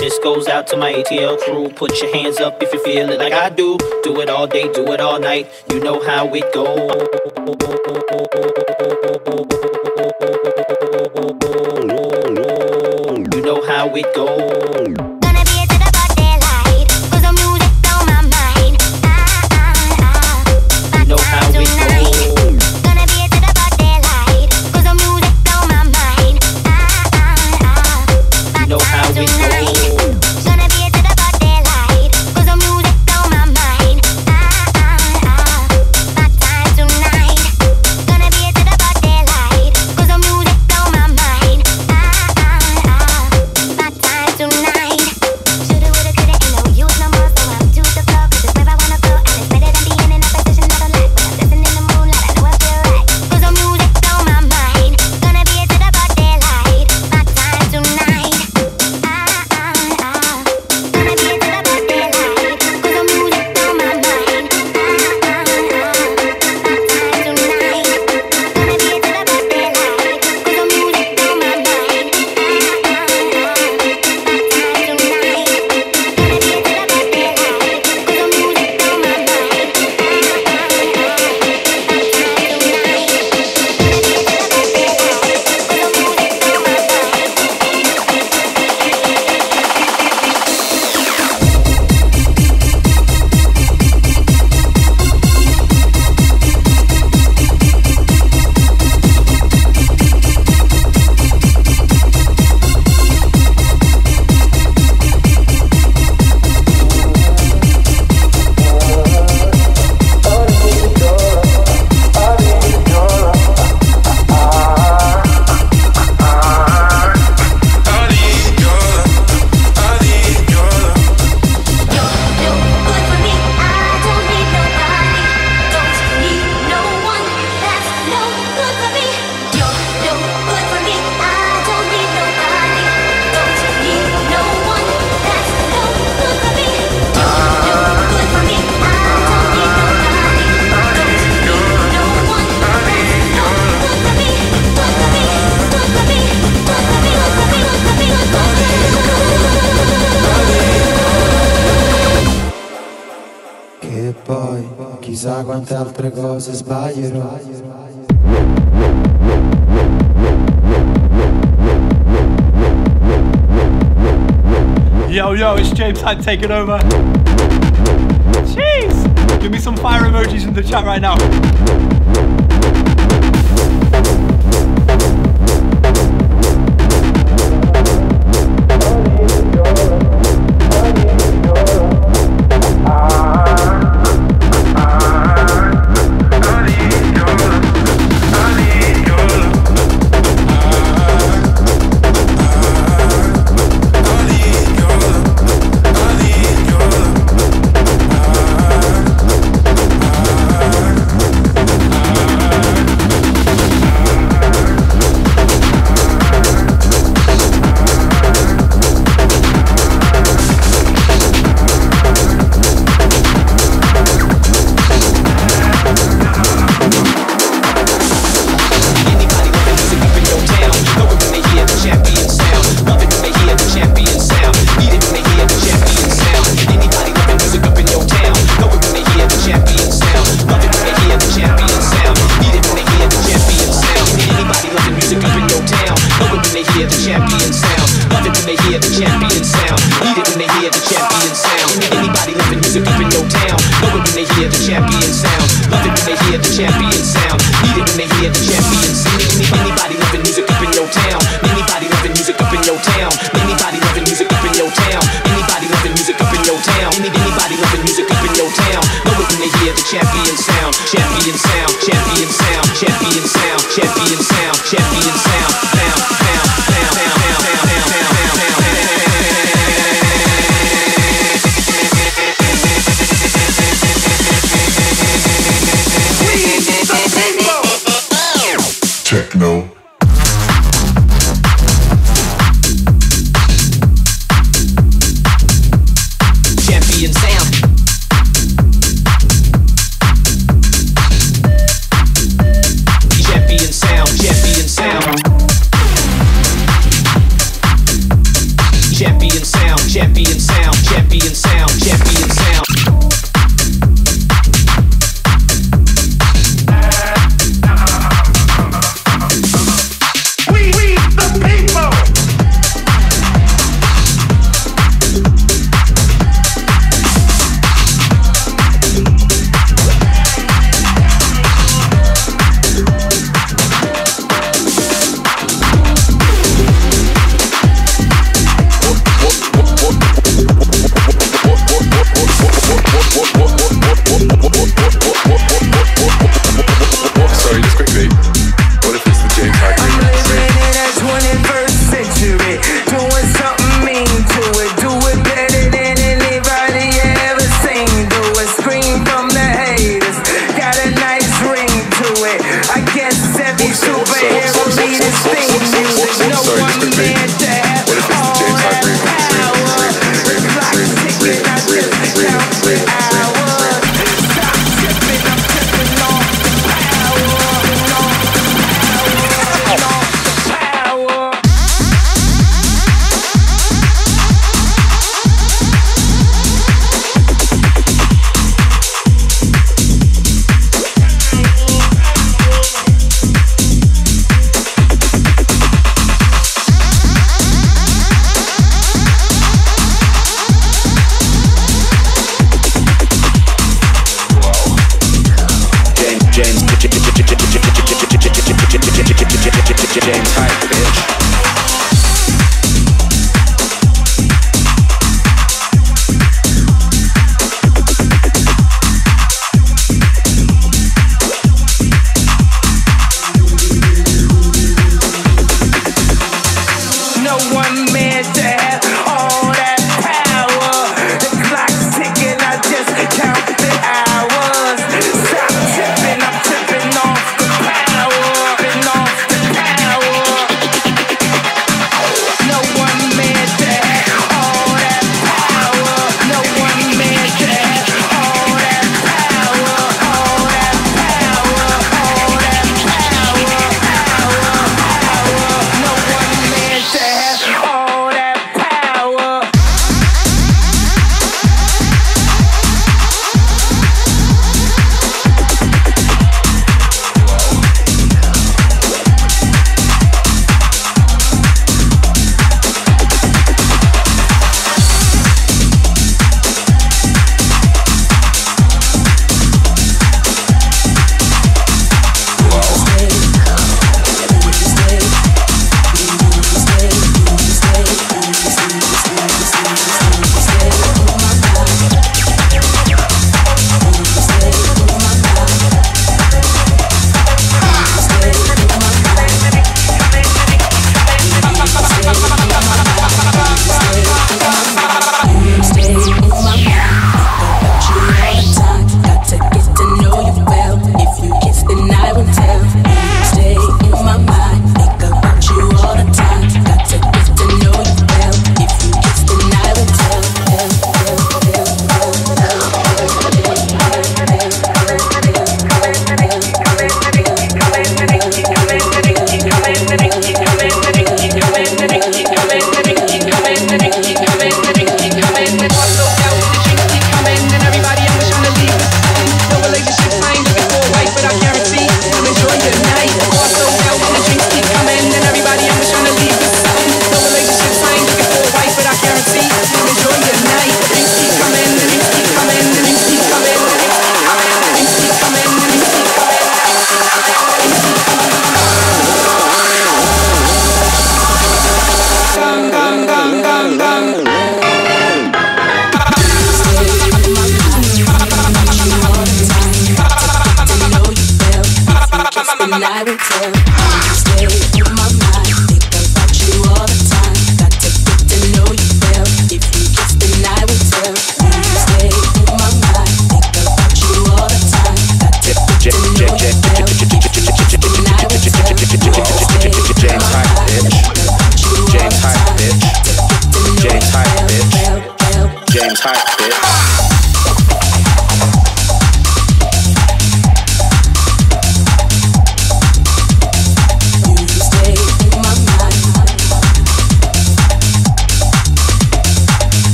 This goes out to my ATL crew. Put your hands up if you feel it like I do. Do it all day, do it all night. You know how it goes. You know how it goes. Chissà quante altre cose sbaglierò. Yo, it's James Hunt taking over. Jeez! Give me some fire emojis in the chat right now. sorry, just quickly. What if it's the James Hype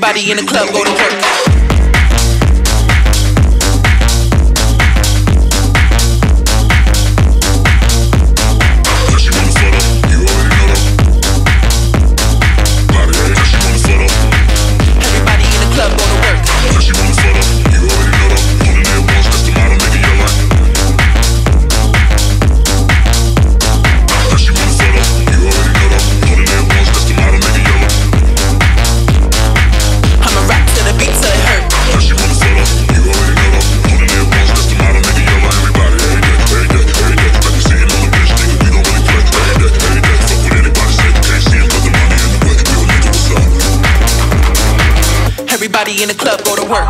Everybody in the club go to work. Everybody in the club go to work.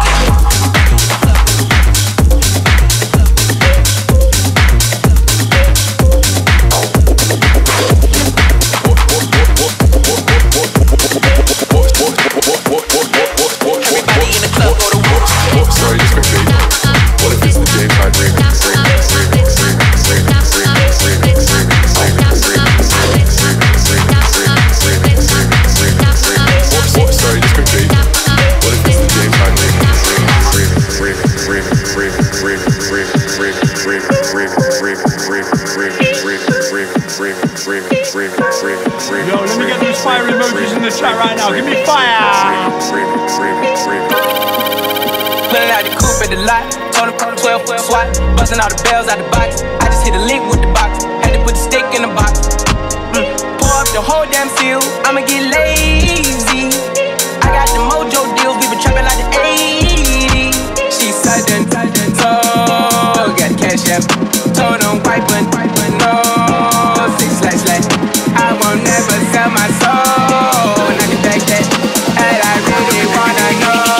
Yo, let me get those fire emojis in the chat right now. Give me fire! Pulling out the coupe at the lot. Told him 12 foot SWAT. Busting all the bells out the box. I just hit a lick with the box. Had to put the stick in the box. Pour up the whole damn field. I'ma get lazy. I got the mojo deals. We been trapping like the 80s. She sudden, so got cash out. Told him wipe no. 6 slash. I won't never sell my soul. And I can take that. And I really wanna know.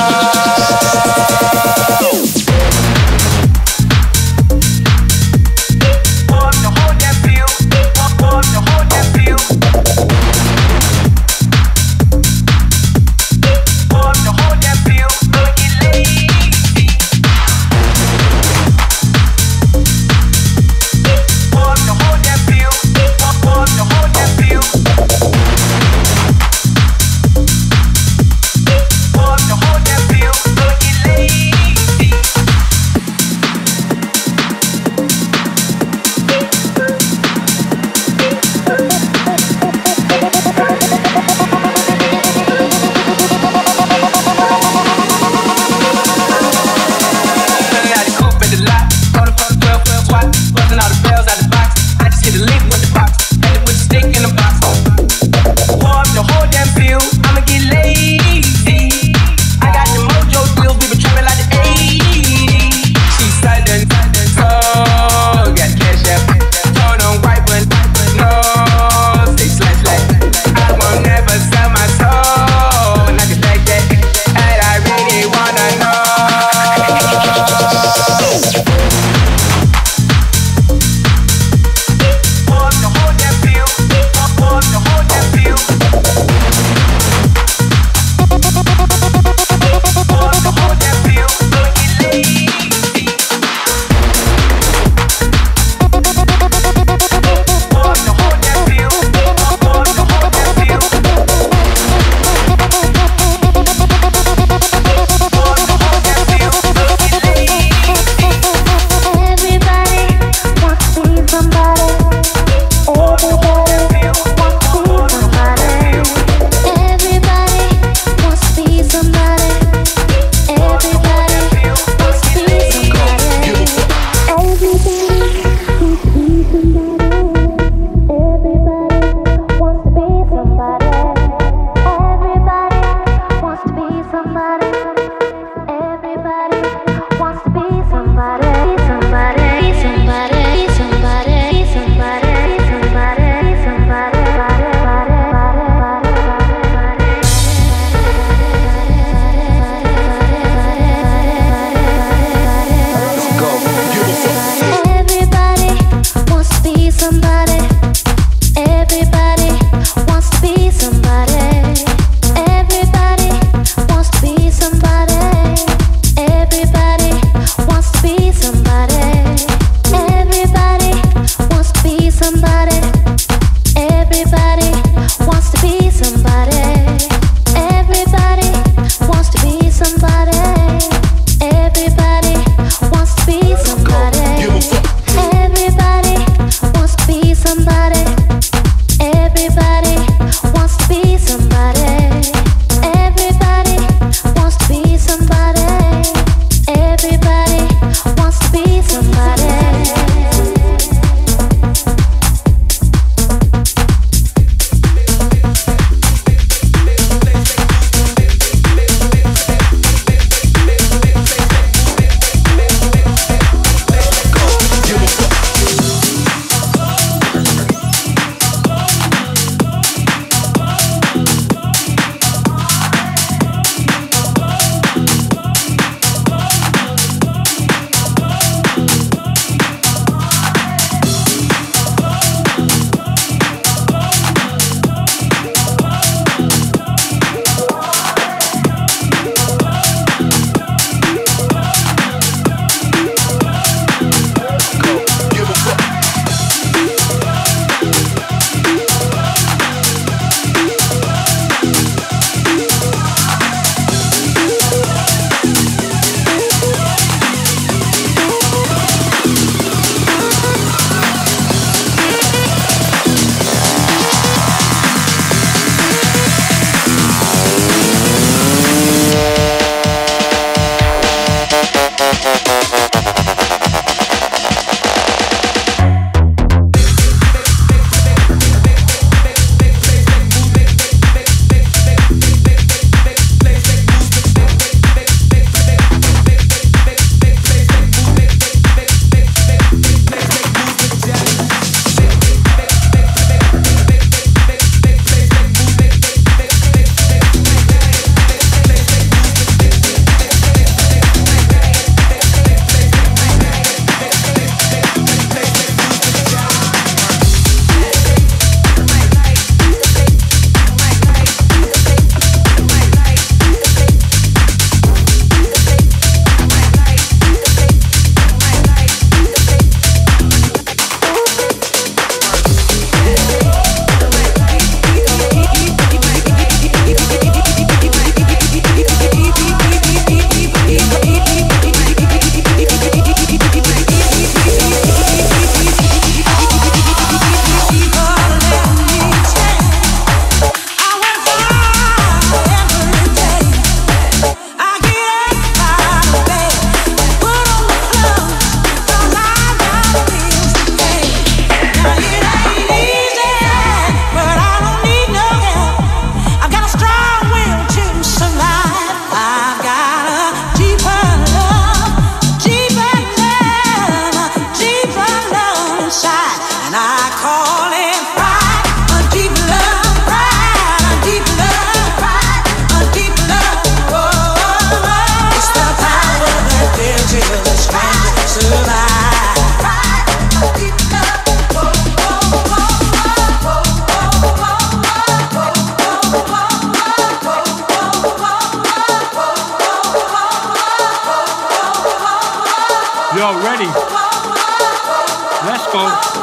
ready? Let's go.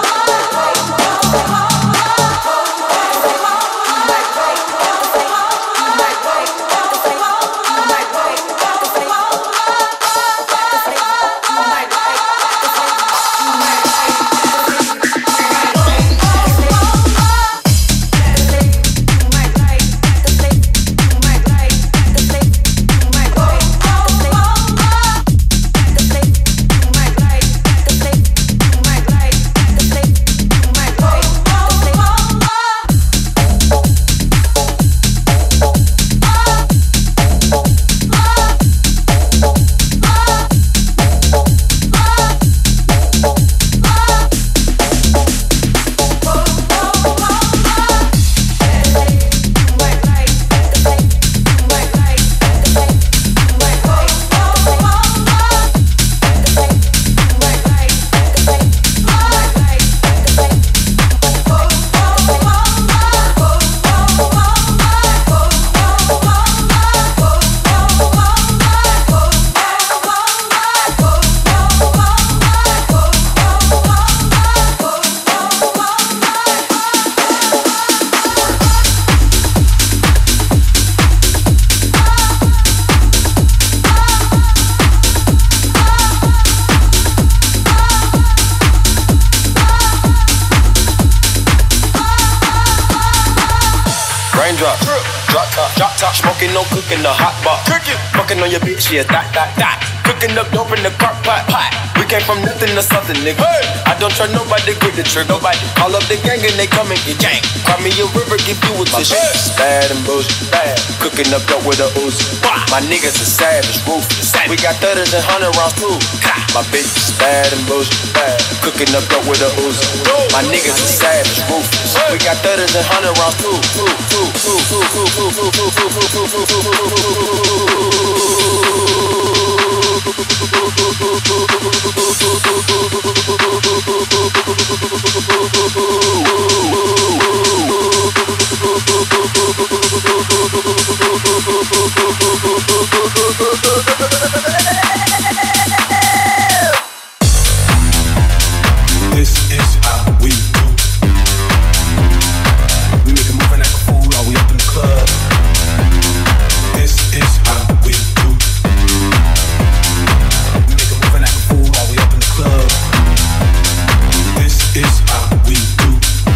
Drop top, smoking, no cooking, the hot pot. Fucking on your bitch, yeah, that. Cooking up dope in the crock pot. We came from nothing to something, nigga. Hey. I don't trust nobody, grip the trigger. Nobody call up the gang and they come and get gang. Cry me a river, give you a tissue. Bad and bullshit, bad. Cooking up dope with a Uzi. My niggas are savage, ruthless. We got 30s and 100 rounds too. My bitch is bad and bullshit, bad. Cooking up dope with a Uzi. My niggas are savage, ruthless. We got 30s and 100 rounds too. This is how we do. We make a move and act a fool while we up in the club. This is how we do. We make a move and act a fool while we up in the club. This is how we do.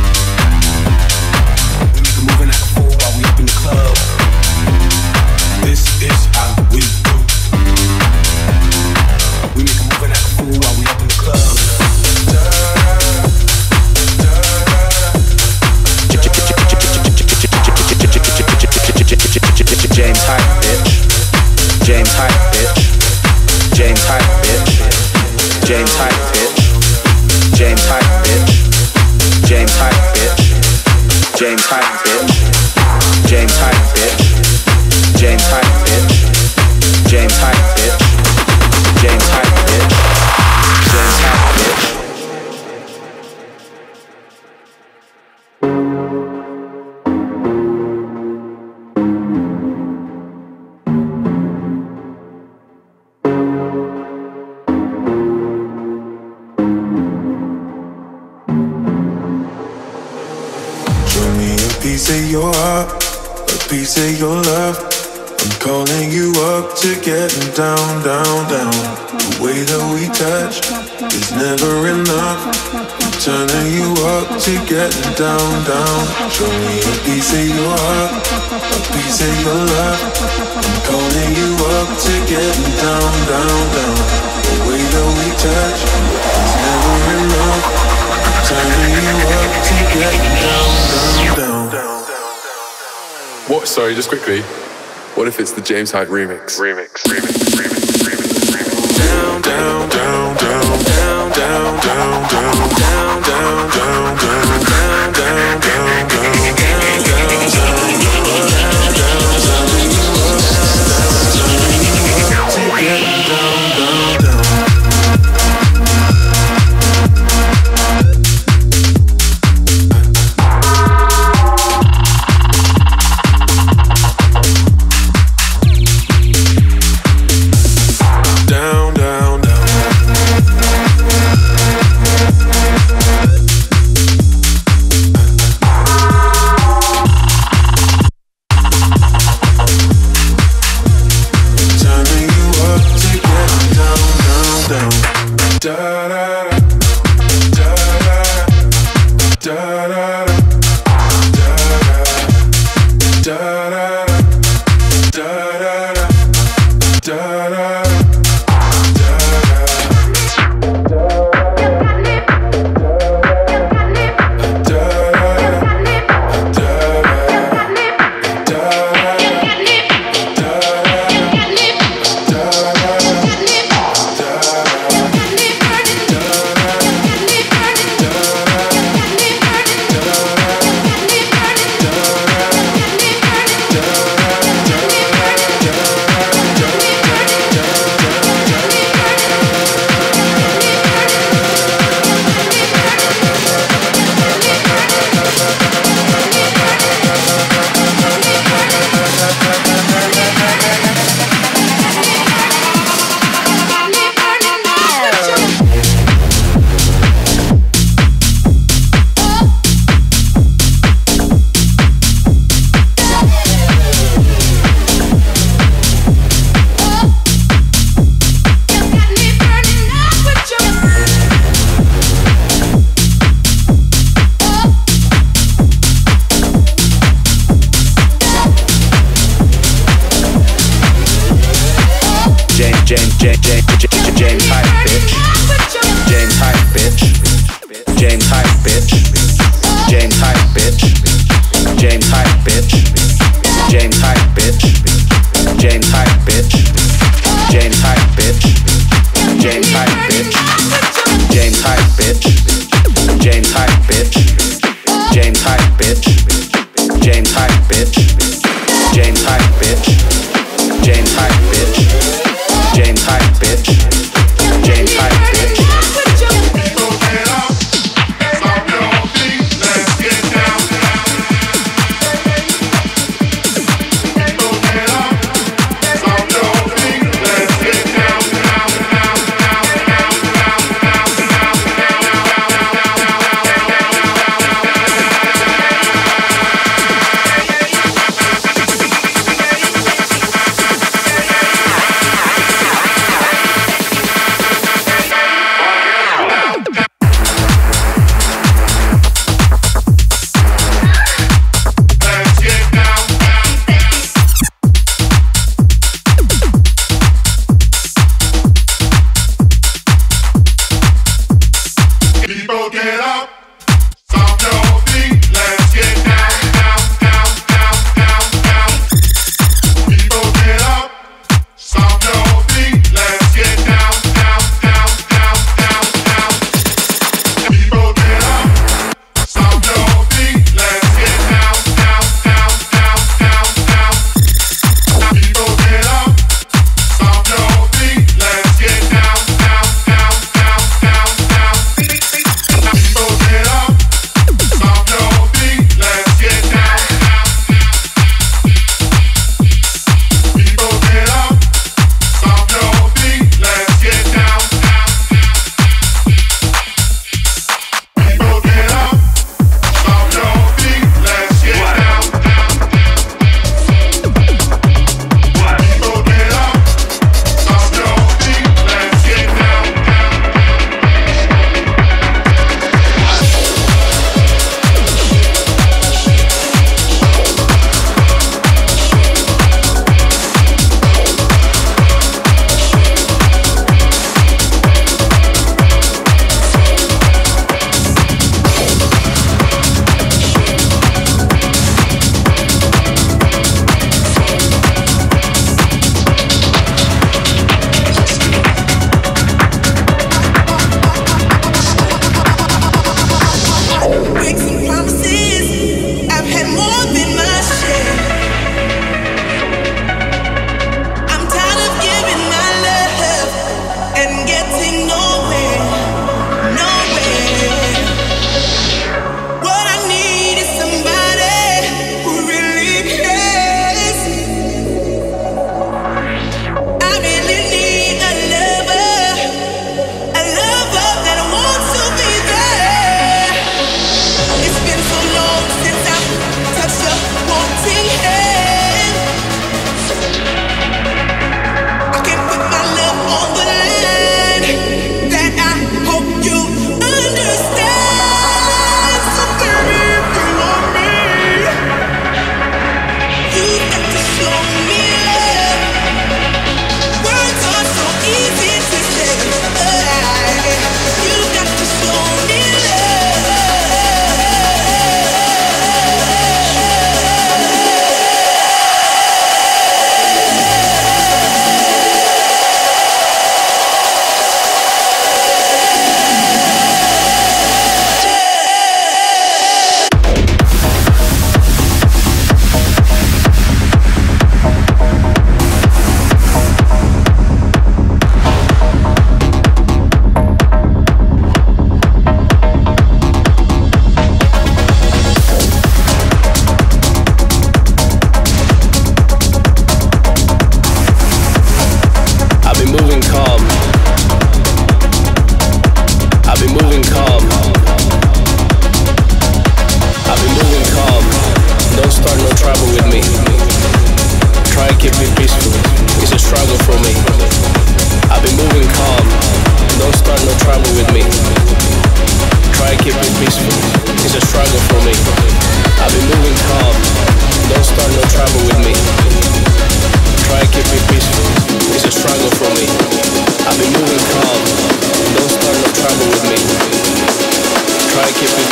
We make a move and act a fool while we up in the club. This is how we do. We make a move and act a fool while we up in the club. James Hype, bitch. James Hype, bitch. James Hype, bitch. James Hype, bitch. James Hype, bitch. James Hype, bitch. James Hype, bitch. James Hype, bitch. James Hype, bitch. James Hype, bitch. James Hype, bitch. James Hype, bitch. Piece of your heart, a piece of your love. I'm calling you up to getting down, down, down. The way that we touch is never enough. I'm turning you up to getting down, down. Show me a piece of your heart, a piece of your love. I'm calling you up to getting down, down, down. The way that we touch is never enough. I'm turning you up to getting down, down, down. What? Sorry, just quickly. What if it's the James Hype remix? Down, down, down, down, down, down, down, down, down, down, down, down, down, down,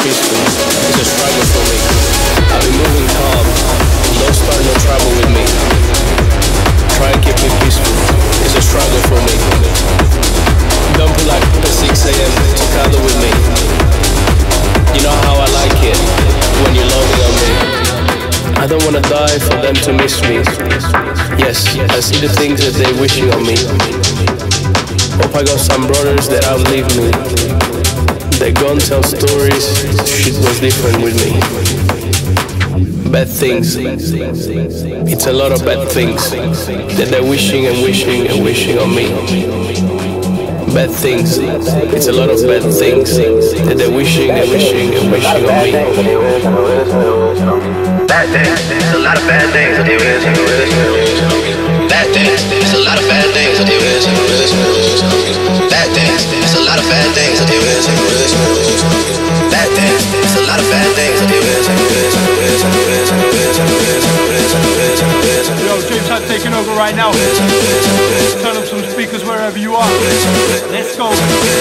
peaceful. It's a struggle for me. I've been moving calm. Don't start no trouble with me. Try and keep me peaceful. It's a struggle for me. Don't pull up at 6 a.m. to cuddle with me. You know how I like it when you're loving on me. I don't wanna die for them to miss me. Yes, I see the things that they're wishing on me. Hope I got some brothers that outlive me. They gon' tell stories, shit was different with me. Bad things, it's a lot of bad things that they're wishing and wishing and wishing on me. Bad things, it's a lot of bad things that they're wishing and wishing and wishing on me. Bad things, it's a lot of bad things that they wish and wish and wish on me. Bad things, it's a lot of bad things that they wish and wish and wish on me. Bad things, it's a lot of bad things that they wish and wish and wish on me. Bad things, it's a lot of bad things that they wish and wish and wish and wish and wish and wish and wish and wish and wish and Yo, James Hype taking over right now. Turn up some speakers wherever you are. Let's go.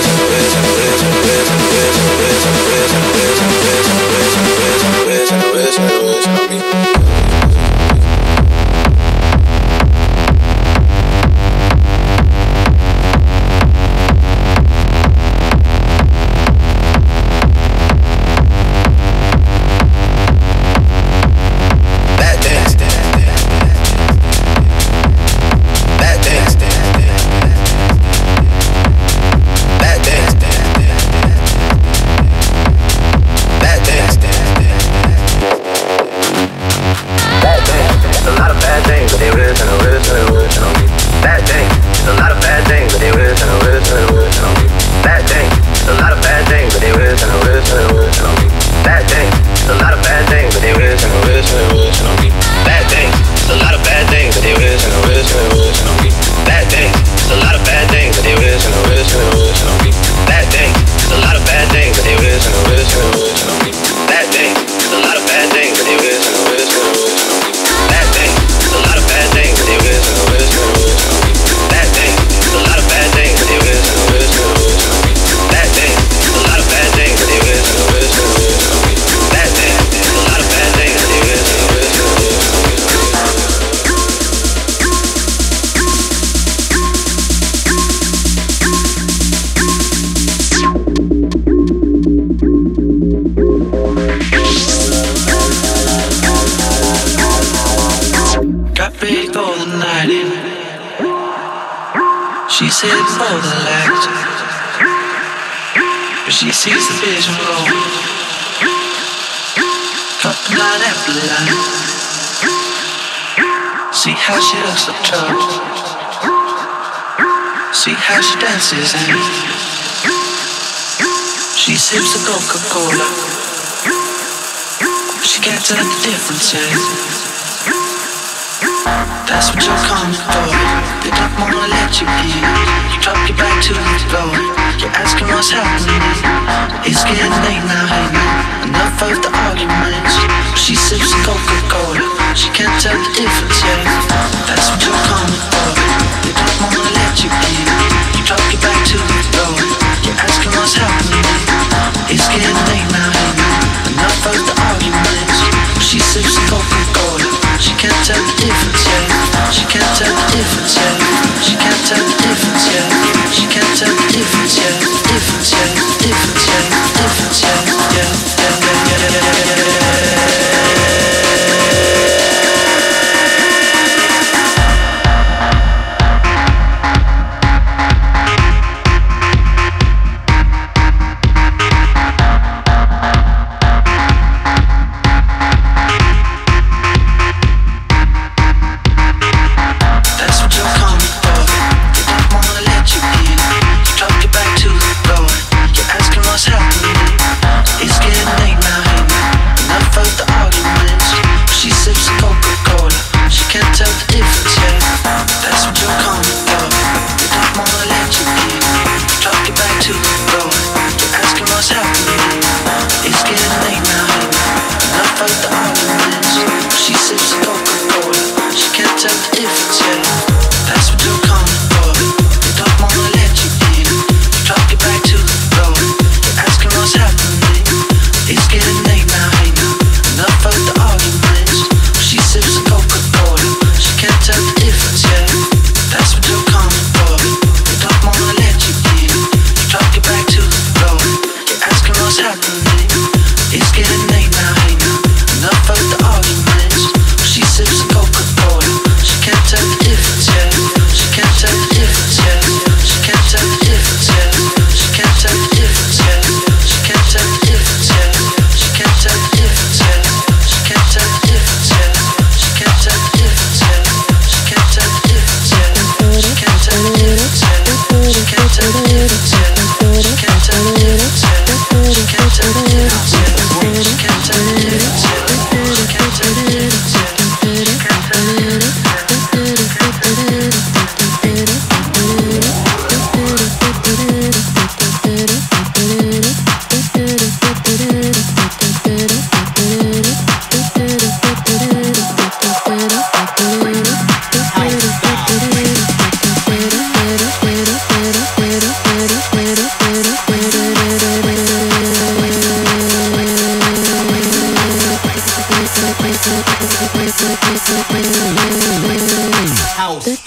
She's heading for the light, but she sees the vision roll. Couple line after line. See how she looks up top. See how she dances and she sips the Coca-Cola. She can't tell the difference yet. That's what you're coming for. They don't wanna let you in. You drop your back to the floor. You're asking what's happening. It's getting late now, hey now. Enough of the arguments. She sips Coca-Cola. She can't tell the difference yet. That's what you're coming for. They don't wanna let you in. You drop your back to the floor. You're asking what's happening. It's getting late now, hey now. Enough of the arguments. She sips Coca-Cola. She can't tell the difference yet. She can't tell the difference yet. She can't tell the difference yet. She can't tell the difference yet. Difference yet. Difference yet. Difference yet.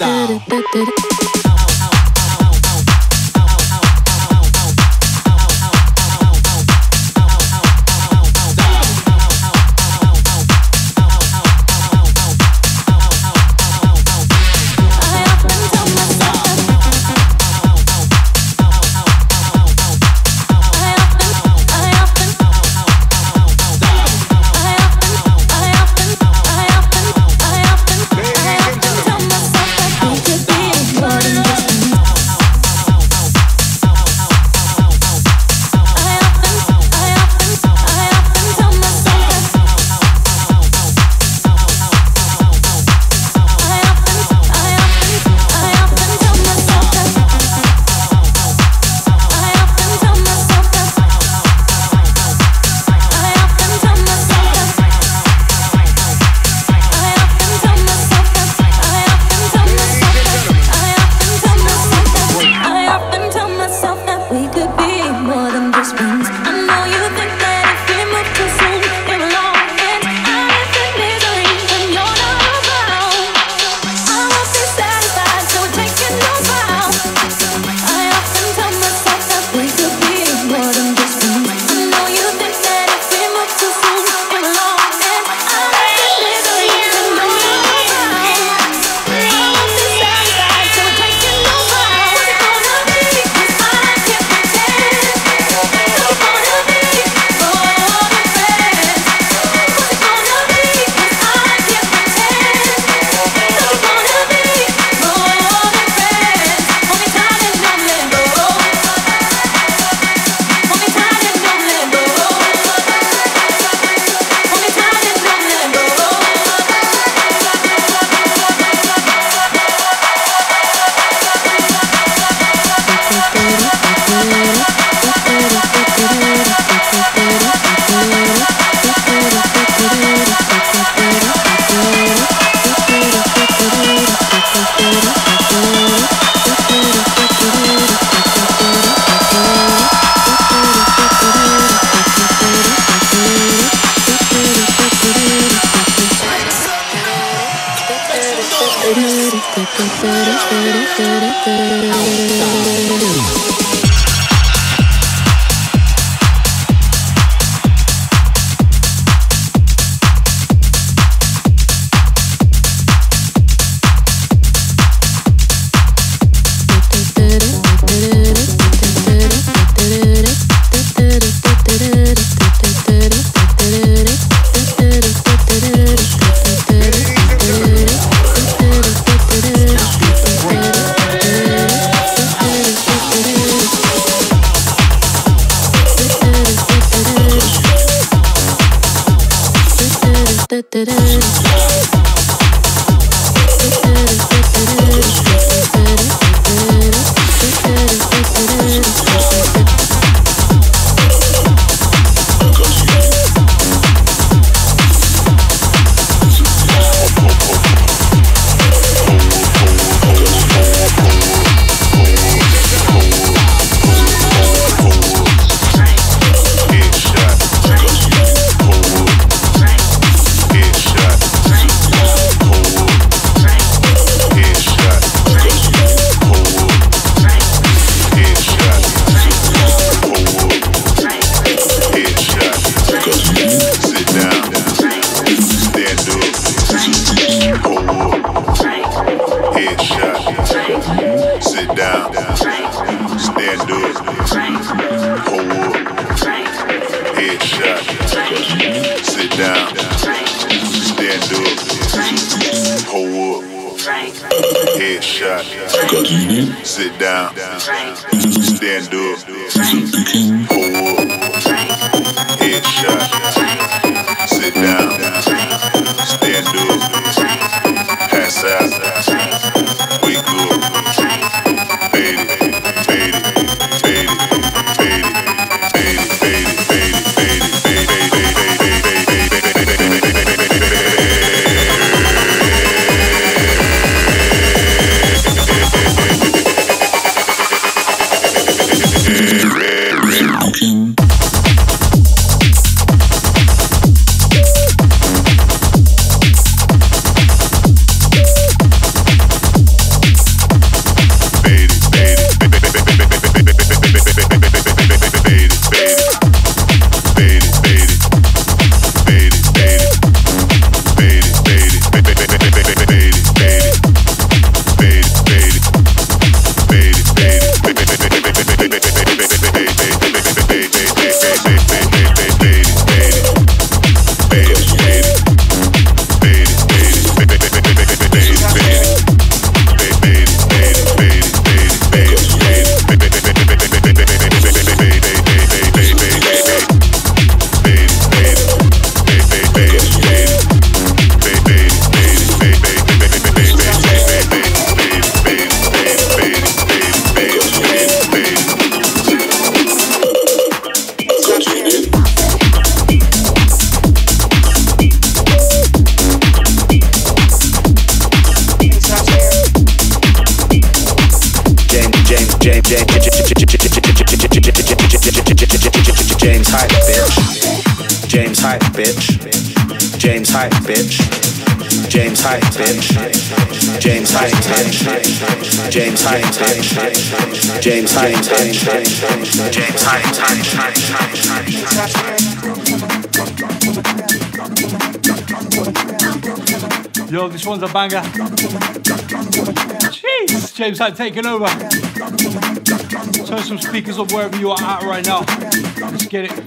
style. James Hype, bitch. James Hype, bitch. James Hype, bitch. James Hype, bitch. James Hype, bitch. James Hype, bitch. James Hype, Yo, this one's a banger. Jeez, James Hype taking over. Turn some speakers up wherever you are at right now. Let's get it.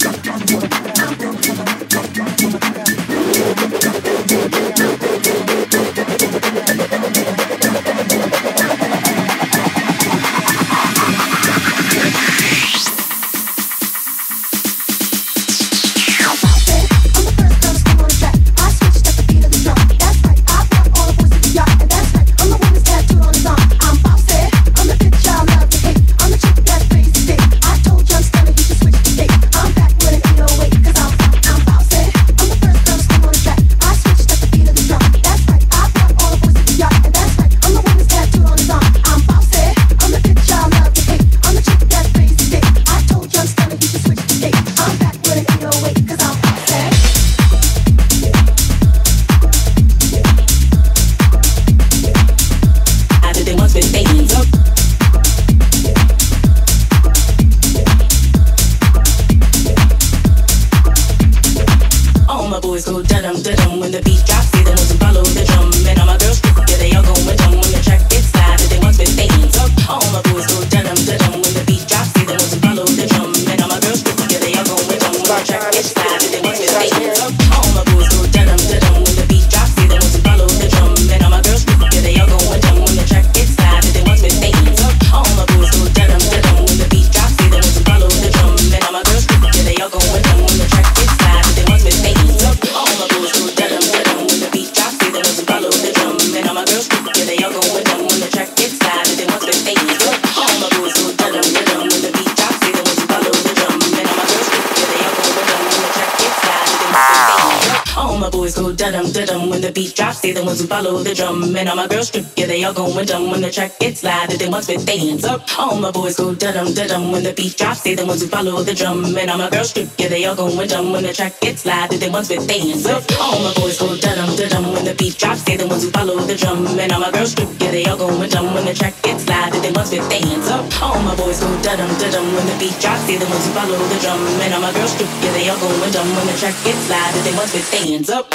Follow the drum, and all my girls strip, yeah, they all going dumb when the track gets loud. They want to dance up. All my boys go da-dum, da-dum when the beat drops. They the ones who follow the drum, and all my girls strip, yeah, they all going dumb when the track gets loud. They want to dance up. All my boys go da-dum, da-dum when the beat drops. They the ones who follow the drum, and all my girls strip, yeah, they all going dumb when the track gets loud. They want to dance up. All my boys go da-dum, da-dum when the beat drops. They the ones who follow the drum, and all my girls strip, yeah, they all going dumb when the track gets loud. They want to dance up.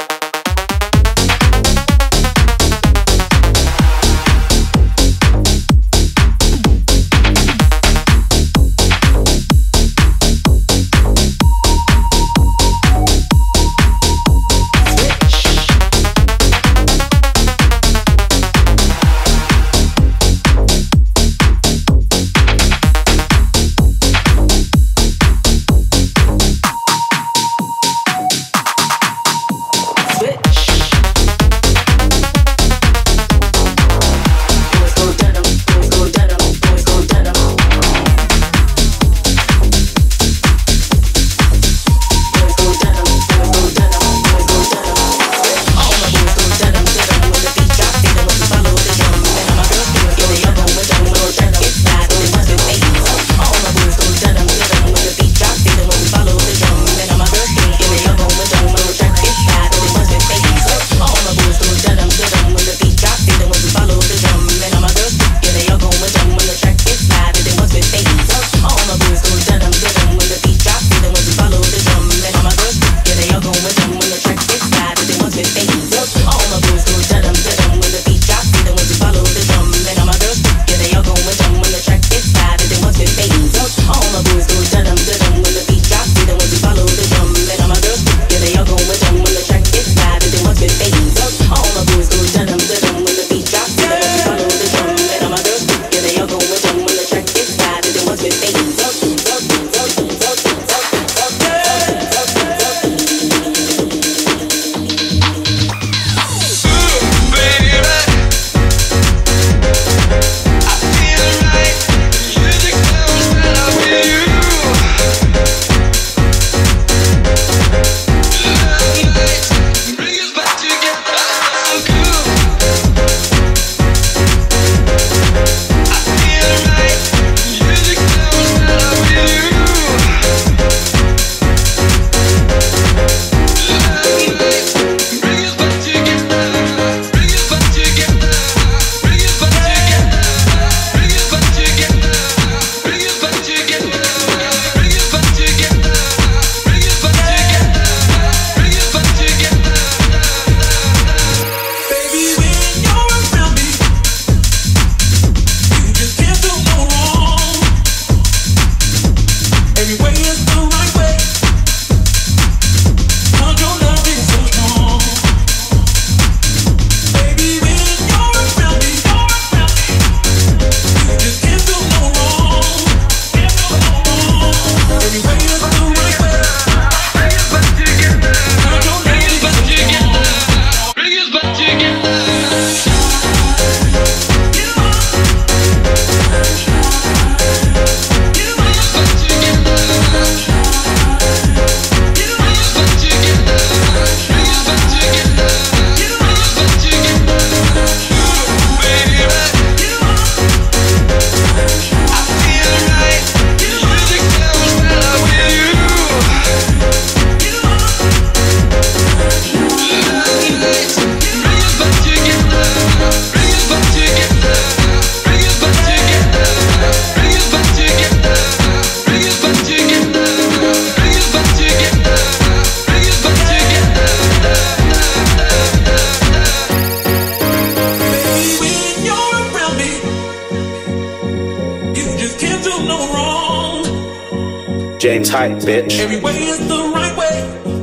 James Hype, bitch. Every way is the right way.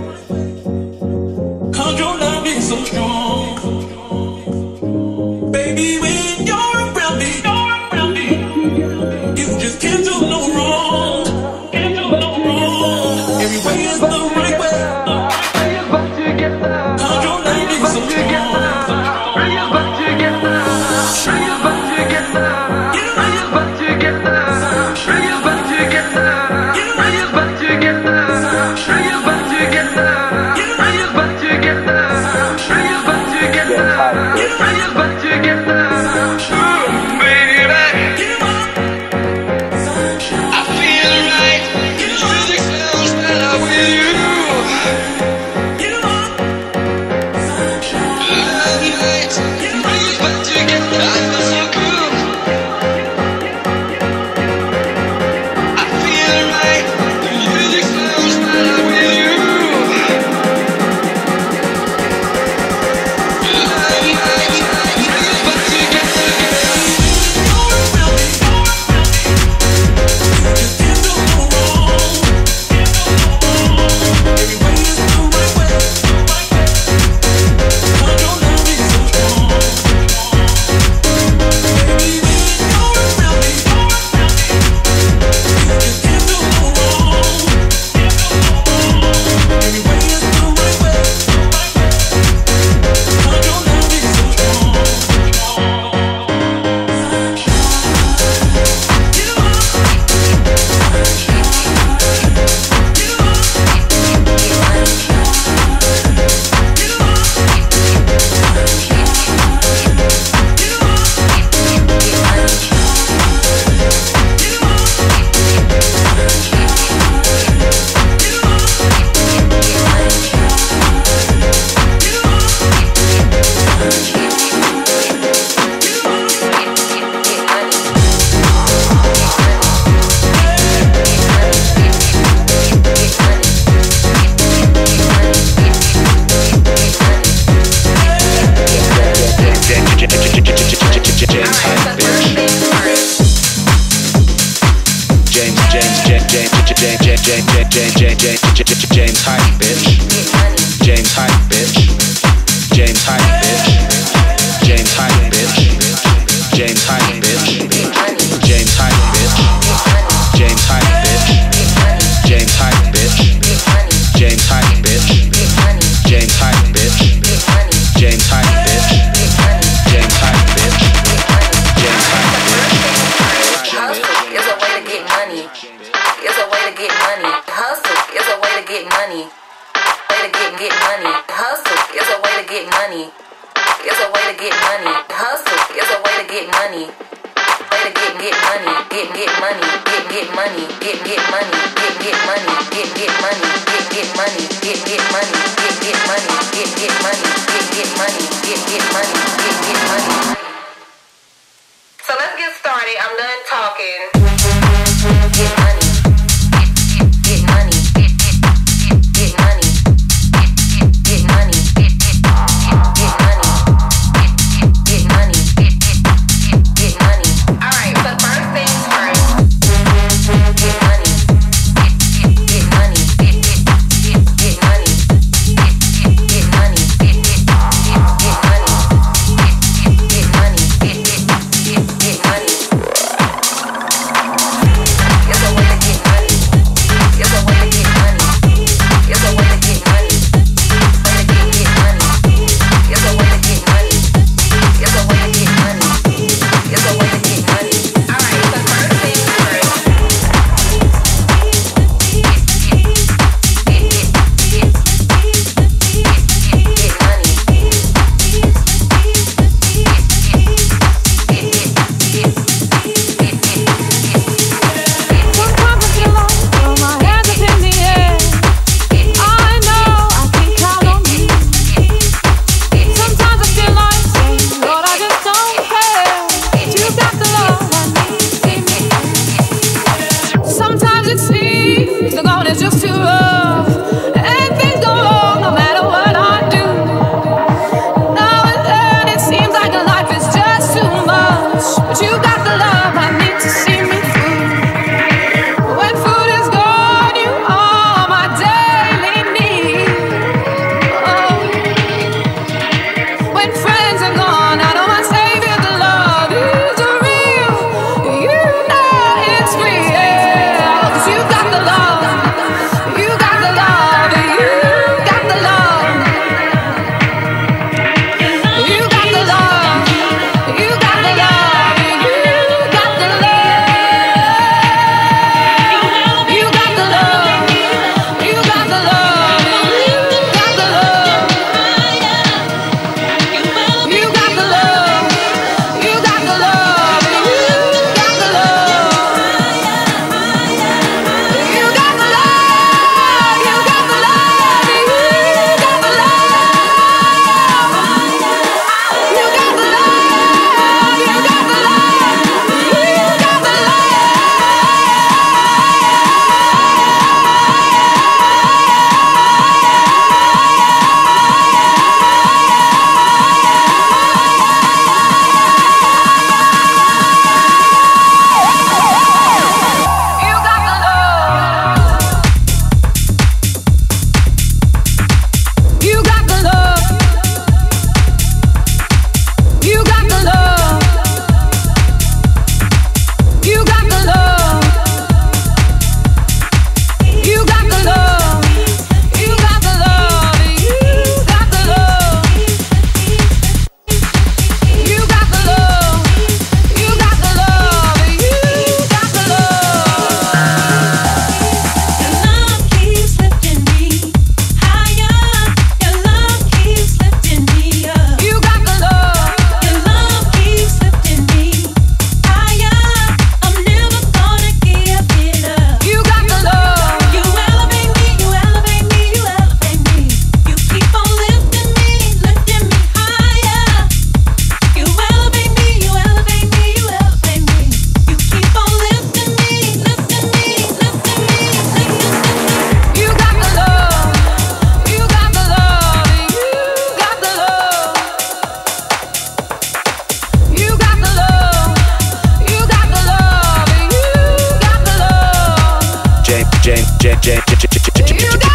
'Cause your love is so strong. Baby, when you're around me, you just can't do no wrong. Can't do no wrong. Every way is the right way. 'Cause your love is so strong. James Hype, bitch. James Hype, bitch. James Hype, bitch. James Hype, bitch. James Hype, bitch. James Hype, bitch. James Hype, bitch. James Hype, bitch. James Hype, bitch. James Hype, bitch. James Hype, bitch. James Hype, bitch. James Hype, bitch. Hustle is a way to get money. It's a way to get money. Hustle is a way to get money. Way to get money. Hustle is a way to get money. It's a way to get money. Hustle is a way to get money. Way to get money. Get money. Get money. Get money. Get money. Get money. Get money. Get money. Get money. Get money. Get money. Get money. Get money. So let's get started. I'm done talking. Get money. Get money. Get money. Get money. Get money. Get money. Get money. All right. So first things first. Get money. Get just too rough, and things go wrong no matter what I do. Now and then it seems like life is just too much, but you got the love I need to see me through. When food is gone, you are my daily need. Oh. When friends are gone, I know my savior, the love is real. You know it's real, 'cause you got the love. You got the love. You got the love. You got the love. You got the love. You got the love. You got the love. You got the love. You got the love. You got the love. You got the love. You got the love. You got the love. You got the love. You got the love. You got the love. You got the love. You got the You got the love. You got the love. You got the love. You got the love. You got the love. You got the love. You got the love. You got the love. You got the love. Your love keeps lifting me higher. Your love keeps lifting me up. You got the love. Your love keeps lifting me higher. I'm never gonna give it up. You got the love. You elevate me, you elevate me, you elevate me. You keep on lifting me higher. You elevate me, you elevate me, you elevate me. You keep on lifting me, lifting me, lifting me, lifting me. You got the love. You got the love. You got the love. You got the love. You got the love. You got the love. James, You got